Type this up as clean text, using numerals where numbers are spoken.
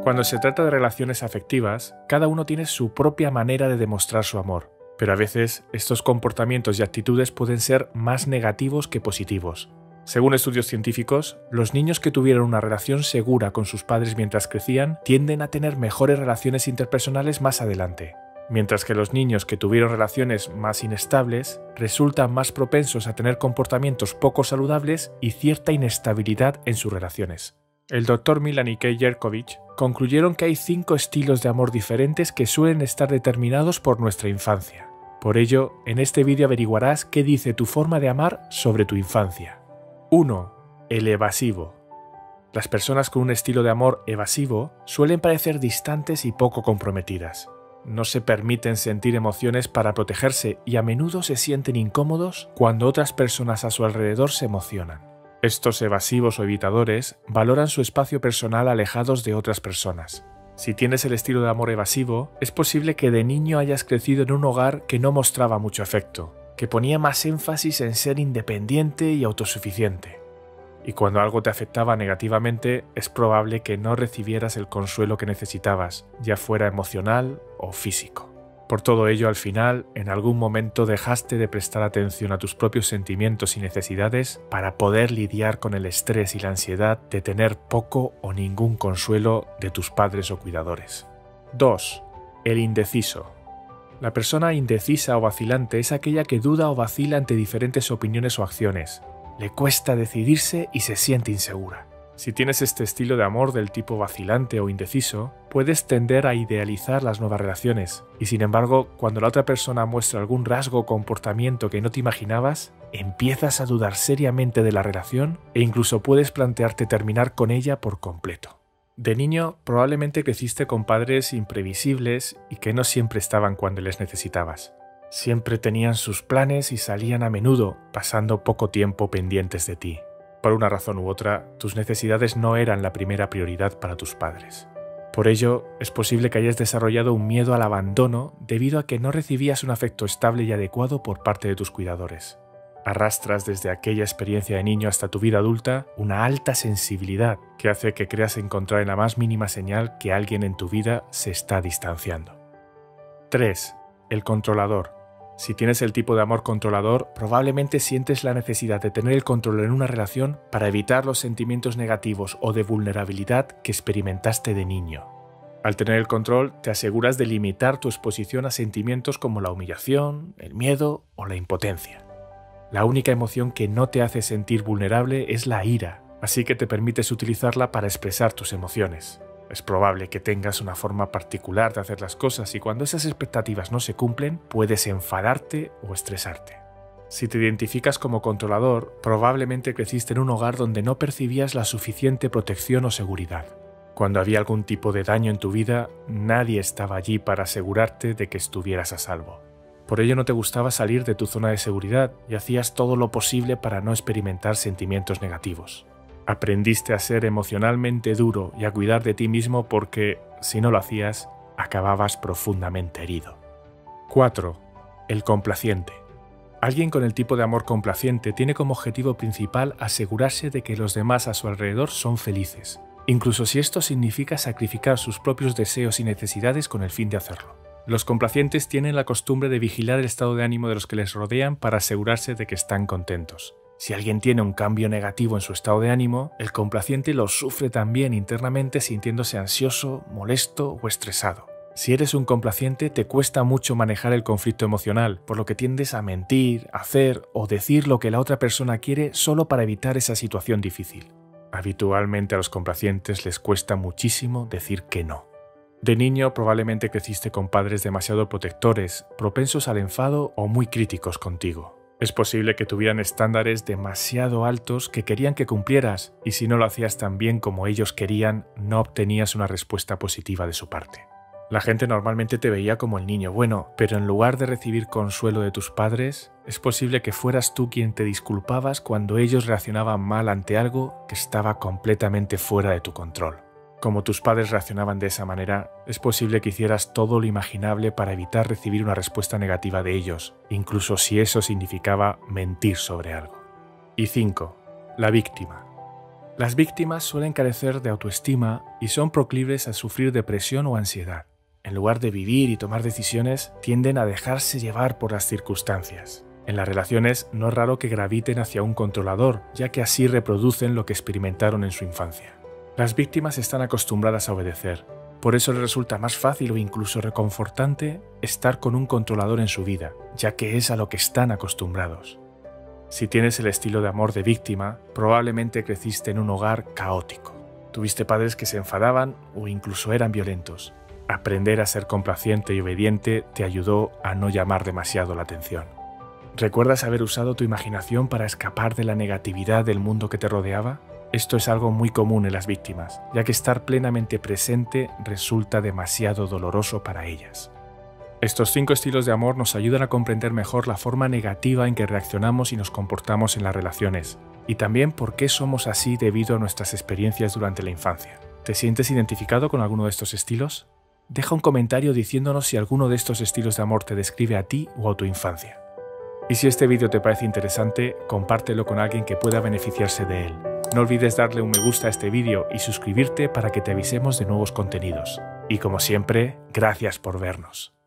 Cuando se trata de relaciones afectivas, cada uno tiene su propia manera de demostrar su amor, pero a veces estos comportamientos y actitudes pueden ser más negativos que positivos. Según estudios científicos, los niños que tuvieron una relación segura con sus padres mientras crecían tienden a tener mejores relaciones interpersonales más adelante, mientras que los niños que tuvieron relaciones más inestables resultan más propensos a tener comportamientos poco saludables y cierta inestabilidad en sus relaciones. El Dr. Milan y Kay Yerkovich concluyeron que hay 5 estilos de amor diferentes que suelen estar determinados por nuestra infancia. Por ello, en este vídeo averiguarás qué dice tu forma de amar sobre tu infancia. 1. El evasivo. Las personas con un estilo de amor evasivo suelen parecer distantes y poco comprometidas. No se permiten sentir emociones para protegerse y a menudo se sienten incómodos cuando otras personas a su alrededor se emocionan. Estos evasivos o evitadores valoran su espacio personal alejados de otras personas. Si tienes el estilo de amor evasivo, es posible que de niño hayas crecido en un hogar que no mostraba mucho afecto, que ponía más énfasis en ser independiente y autosuficiente. Y cuando algo te afectaba negativamente, es probable que no recibieras el consuelo que necesitabas, ya fuera emocional o físico. Por todo ello, al final, en algún momento dejaste de prestar atención a tus propios sentimientos y necesidades para poder lidiar con el estrés y la ansiedad de tener poco o ningún consuelo de tus padres o cuidadores. 2. El indeciso. La persona indecisa o vacilante es aquella que duda o vacila ante diferentes opiniones o acciones. Le cuesta decidirse y se siente insegura. Si tienes este estilo de amor del tipo vacilante o indeciso, puedes tender a idealizar las nuevas relaciones, y sin embargo, cuando la otra persona muestra algún rasgo o comportamiento que no te imaginabas, empiezas a dudar seriamente de la relación e incluso puedes plantearte terminar con ella por completo. De niño, probablemente creciste con padres imprevisibles y que no siempre estaban cuando les necesitabas. Siempre tenían sus planes y salían a menudo, pasando poco tiempo pendientes de ti. Por una razón u otra, tus necesidades no eran la primera prioridad para tus padres. Por ello, es posible que hayas desarrollado un miedo al abandono debido a que no recibías un afecto estable y adecuado por parte de tus cuidadores. Arrastras desde aquella experiencia de niño hasta tu vida adulta una alta sensibilidad que hace que creas encontrar en la más mínima señal que alguien en tu vida se está distanciando. 3. El controlador. Si tienes el tipo de amor controlador, probablemente sientes la necesidad de tener el control en una relación para evitar los sentimientos negativos o de vulnerabilidad que experimentaste de niño. Al tener el control, te aseguras de limitar tu exposición a sentimientos como la humillación, el miedo o la impotencia. La única emoción que no te hace sentir vulnerable es la ira, así que te permites utilizarla para expresar tus emociones. Es probable que tengas una forma particular de hacer las cosas y cuando esas expectativas no se cumplen, puedes enfadarte o estresarte. Si te identificas como controlador, probablemente creciste en un hogar donde no percibías la suficiente protección o seguridad. Cuando había algún tipo de daño en tu vida, nadie estaba allí para asegurarte de que estuvieras a salvo. Por ello no te gustaba salir de tu zona de seguridad y hacías todo lo posible para no experimentar sentimientos negativos. Aprendiste a ser emocionalmente duro y a cuidar de ti mismo porque, si no lo hacías, acababas profundamente herido. 4. El complaciente. Alguien con el tipo de amor complaciente tiene como objetivo principal asegurarse de que los demás a su alrededor son felices, incluso si esto significa sacrificar sus propios deseos y necesidades con el fin de hacerlo. Los complacientes tienen la costumbre de vigilar el estado de ánimo de los que les rodean para asegurarse de que están contentos. Si alguien tiene un cambio negativo en su estado de ánimo, el complaciente lo sufre también internamente sintiéndose ansioso, molesto o estresado. Si eres un complaciente, te cuesta mucho manejar el conflicto emocional, por lo que tiendes a mentir, hacer o decir lo que la otra persona quiere solo para evitar esa situación difícil. Habitualmente a los complacientes les cuesta muchísimo decir que no. De niño probablemente creciste con padres demasiado protectores, propensos al enfado o muy críticos contigo. Es posible que tuvieran estándares demasiado altos que querían que cumplieras y si no lo hacías tan bien como ellos querían, no obtenías una respuesta positiva de su parte. La gente normalmente te veía como el niño bueno, pero en lugar de recibir consuelo de tus padres, es posible que fueras tú quien te disculpabas cuando ellos reaccionaban mal ante algo que estaba completamente fuera de tu control. Como tus padres reaccionaban de esa manera, es posible que hicieras todo lo imaginable para evitar recibir una respuesta negativa de ellos, incluso si eso significaba mentir sobre algo. Y 5. La víctima. Las víctimas suelen carecer de autoestima y son proclives a sufrir depresión o ansiedad. En lugar de vivir y tomar decisiones, tienden a dejarse llevar por las circunstancias. En las relaciones no es raro que graviten hacia un controlador, ya que así reproducen lo que experimentaron en su infancia. Las víctimas están acostumbradas a obedecer, por eso les resulta más fácil o incluso reconfortante estar con un controlador en su vida, ya que es a lo que están acostumbrados. Si tienes el estilo de amor de víctima, probablemente creciste en un hogar caótico. Tuviste padres que se enfadaban o incluso eran violentos. Aprender a ser complaciente y obediente te ayudó a no llamar demasiado la atención. ¿Recuerdas haber usado tu imaginación para escapar de la negatividad del mundo que te rodeaba? Esto es algo muy común en las víctimas, ya que estar plenamente presente resulta demasiado doloroso para ellas. Estos 5 estilos de amor nos ayudan a comprender mejor la forma negativa en que reaccionamos y nos comportamos en las relaciones, y también por qué somos así debido a nuestras experiencias durante la infancia. ¿Te sientes identificado con alguno de estos estilos? Deja un comentario diciéndonos si alguno de estos estilos de amor te describe a ti o a tu infancia. Y si este vídeo te parece interesante, compártelo con alguien que pueda beneficiarse de él. No olvides darle un me gusta a este vídeo y suscribirte para que te avisemos de nuevos contenidos. Y como siempre, gracias por vernos.